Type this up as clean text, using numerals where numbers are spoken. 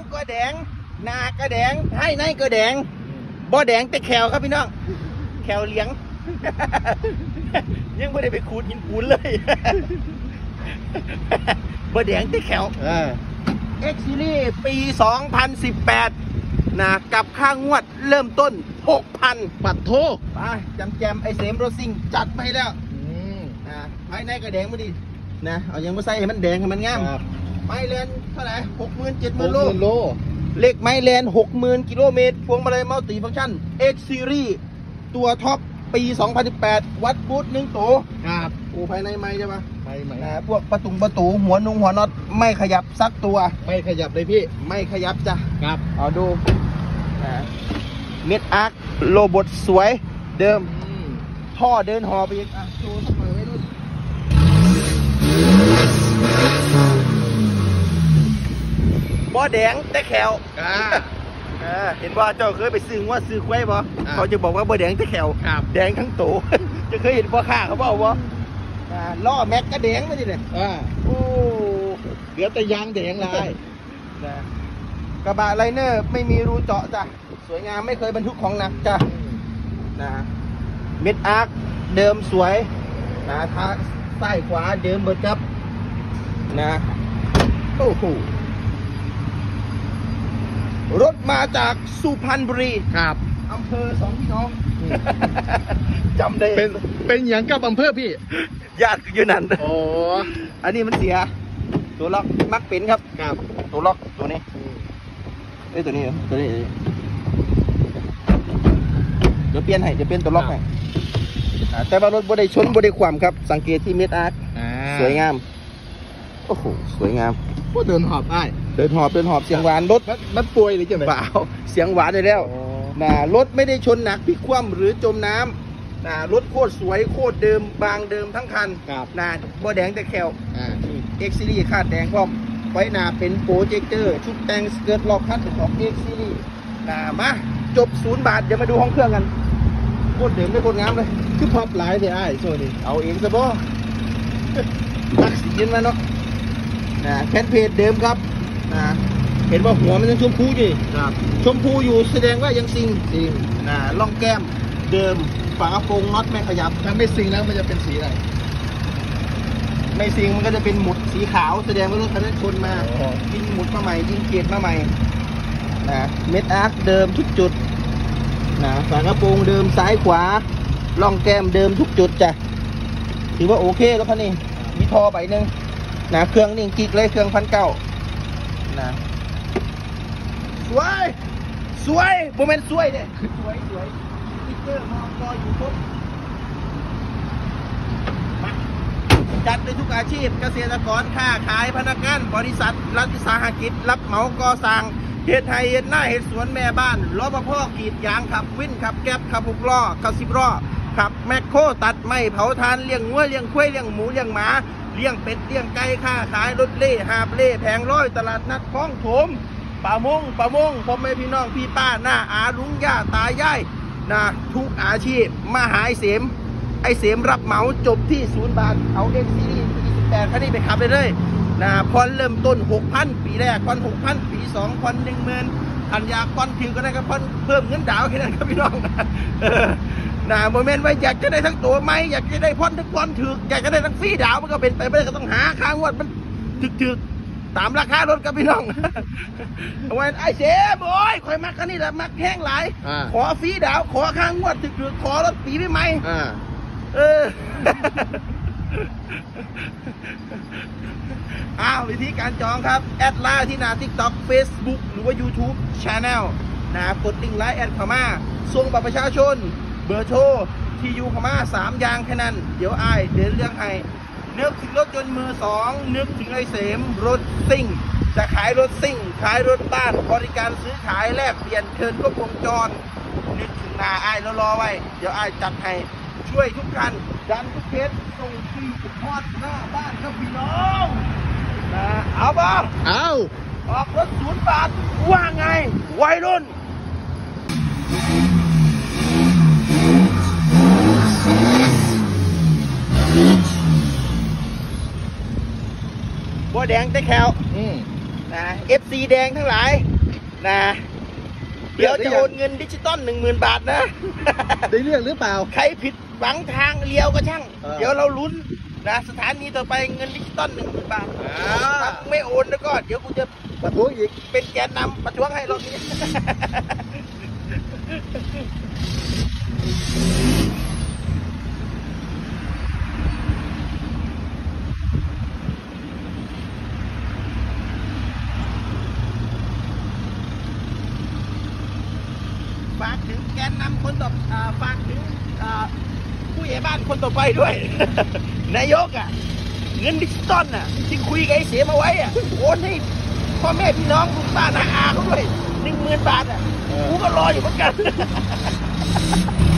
ก็แดงหน้าก็แดงให้ในก็แดงบ่แดงแต่แขวครับพี่น้องแขวเลี้ยงยังไม่ได้ไปขูดหินปูนเลยบ่แดงแต่แขวX Series ปี 2018นะกับค่างวดเริ่มต้น 6,000 ปัดโทไปแจมไอเสมโรซิงจัดไปแล้วภายในก็แดงมาดินะเอายังมาใส่ให้มันแดงให้มันงามไมเลนเท่าไหร่ 60,000 70,000 โลเล็กไมเลน 60,000 กิโลเมตรพวงมาลัยมัลติฟังก์ชัน X Series ตัวท็อปปี 2018 วัดบูท1 ตัวครับโอ้ภายในไม่ใช่ปะไม่พวกประตูหัวน็อตไม่ขยับสักตัวไม่ขยับเลยพี่ไม่ขยับจ้ะครับเอาดูเม็ดอาร์คโรบอทสวยเดิมท่อเดินหอไปอีกโชว์สักหน่อยไว้ดูบ่แดงแต่แขวเห็นว่าเจ้าเคยไปซื้อว่าซื้อควายบ่เขาจะบอกว่าบ่แดงแต่แขวแดงทั้งโตจะเคยเห็นว่าข้าเขาบอกว่าล้อแม็กก็แดงไม่ใช่เนี่ยโอ้เหลือแต่ยางแดงเลยกระบะไลเนอร์ไม่มีรูเจาะจ้ะสวยงามไม่เคยบรรทุกของหนักจ้ะเม็ดอาร์คเดิมสวยทางซ้ายขวาเดิมเบิดครับโอ้โหรถมาจากสุพรรณบุรีครับอำเภอ2 พี่น้องจำได้เป็นอย่างกับอำเภอพี่ญาติอยู่นั่นโอ้อันนี้มันเสียตัวล็อกมักเป็นครับตัวล็อกตัวนี้ตัวนี้เดี๋ยวเปลี่ยนให้จะเปลี่ยนตัวล็อกให้แต่ว่ารถบดได้ชนบดได้ความครับสังเกตที่เม็ดอาร์คสวยงามโอ้โหสวยงามเดินหอบได้เดินหอบเสียงหวานรถมันป่วยหรือจะเปล่าเสียงหวานได้แล้วรถไม่ได้ชนหนักพลิกคว่ำหรือจมน้ำรถโคตรสวยโคตรเดิมบางเดิมทั้งคันบ่แดงแต่แขวX Series คาดแดงพร้อมไว้หน้าเป็นโปรเจคเตอร์ชุดแต่งสเกิร์ตล็อกคัทของ X Series มาจบ0 บาทเดี๋ยวมาดูห้องเครื่องกันโคตรเดิมไม่โคตรงามเลยคือพับหลายเลยโซนี่เอาเองซะบ่ตักสีเย็นมาเนาะแคทเพจเดิมครับเห็นว่าหัวมันยังชมพูอยู่ชมพูอยู่แสดงว่ายังซิงล่องแก้มเดิมฝากระโปรงน็อตไม่ขยับถ้าไม่ซิงแล้วมันจะเป็นสีอะไรไม่ซิงมันก็จะเป็นหมุดสีขาวแสดงว่ารถคันนั้นชนมายิงหมุดมาใหม่ยิงเกียร์มาใหม่เม็ดอาร์คเดิมทุกจุดฝากระโปรงเดิมซ้ายขวาล่องแก้มเดิมทุกจุดจ้ะถือว่าโอเคแล้วคันนี้มีท่อใบหนึ่งเครื่องนี่กิ๊กเลยเครื่อง1,900สวยโมเมนต์สวยเนี่ยสวยติ๊กเกอร์มออยู่ครบจัดในทุกอาชีพเกษตรกรค้าขายพนักงานบริษัทรัฐวิสาหกิจรับเหมาก่อสร้างเฮ็ดไร่เฮ็ดนาเฮ็ดสวนแม่บ้านรปภกรีดยางขับวินขับแก๊บขับ6 ล้อขับ10 ล้อขับแมคโครตัดไม้เผาถ่านเลี้ยงงัวเลี้ยงควายเลี้ยงหมูเลี้ยงหมาเลี้ยงเป็ดเลี้ยงไก่ค้าขายรถเล่หาบเล่แผงร้อยตลาดนัดคลองโถมป่ามงพ่อแม่พี่น้องพี่ป้าหน้าอาลุงย่าตายายทุกอาชีพมาหาไอเสมรับเหมาจบที่0 บาทเอา X Series ปี 18คันนี้ไปขับเลยผ่อนเริ่มต้น 6,000 ปีแรกผ่อน 6,000 ปี 2ผ่อน 10,000 อันอยากผ่อนถึงก็ได้ก็ผ่อนเพิ่มเงินดาวแค่นั้นครับพี่น้องโมเมนต์ไว้อยากจะได้ทั้งตัวไหมอยากจะได้ผ่อนทั้งผ่อนถึกอยากจะได้ทั้งฟรีดาวมันก็เป็นไปไม่ได้ก็ต้องหาค่างวดมันถึกตามราคารถกับพี่น้องเอาไว้ไอ้เสมโอ้ยคอยมักกันนี่แหละมักแห้งหลายขอฟรีดาวขอค่างวดถึกขอรถปีใหม่วิธีการจองครับแอดไลน์ที่หน้า TikTok Facebook หรือว่า YouTube Channel กดลิงก์ไลน์แอดเข้ามาส่งบัตรประชาชนเบอร์โทรที่อยู่เข้ามา3 อย่างแค่นั้นเดี๋ยวเดินเรื่องให้นึกถึงรถยนต์มือ 2นึกถึงไอ้เสมรถซิ่งจะขายรถซิ่งขายรถบ้านบริการซื้อขายแลกเปลี่ยนเทิร์นครบวงจรนึกถึงหน้าแล้วรอไว้เดี๋ยวจัดให้ช่วยทุกคันดันทุกเพจส่งฟรีทอดหน้าบ้านครับพี่น้องเอาบ้างออกรถ0 บาทว่าไงวัยรุ่นบ่แดงแต่แขวFC แดงทั้งหลายนะเดี๋ยวจะโอนเงินดิจิตอล10,000 บาทนะได้เรื่องหรือเปล่าใครผิดหวังทางเลี้ยวก็ช่างเดี๋เดี๋ยยว วเราลุ้นนะสถานีต่อไปเงินดิจิตอล10,000 บาทถ้าไม่โอนแล้วก็เดี๋ยวกูจะประท้วงอีกเป็นแกนนำประท้วงให้รอบนี้ ฝากถึงแกนนำคนต่อฝากถึงผู้ใหญ่บ้านคนต่อไปด้วย นายกอ่ะ เงินดิจิตอลอ่ะที่คุยกับไอ้เสียมาไว้อ่ะโอนให้พ่อแม่พี่น้องลุงป้าน้าอาเขาด้วย10,000 บาทอ่ะกูก็รออยู่เหมือนกัน